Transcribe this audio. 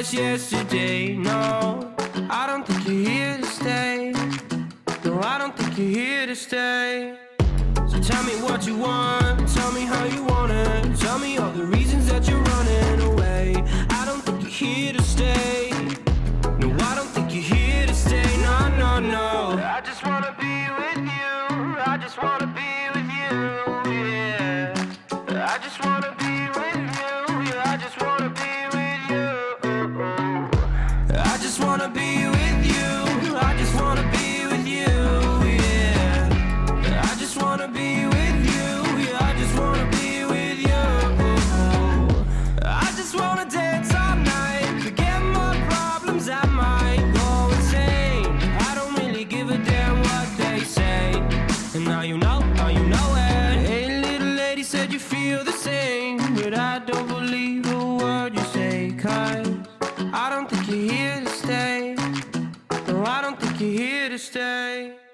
just yesterday. No, I don't think you're here to stay. No, I don't think you're here to stay. So tell me what you want, tell me how you want it. Tell me all the reasons that you're running away. I don't think you're here to stay. No, I don't think you're here to stay. No, no, no. I just wanna be with you. I just wanna be with you, yeah. I just wanna be with you. Yeah, I just wanna be with you. I just wanna be with you. I just wanna be with you, yeah. I just wanna be with you. Yeah, I just wanna be with you. I just wanna dance all night, forget my problems, I might go insane. I don't really give a damn what they say. And now you know it. Hey, little lady said you feel the same, but I don't believe a word you say. 'Cause I don't think you're here to stay. No, I don't think you're here to stay.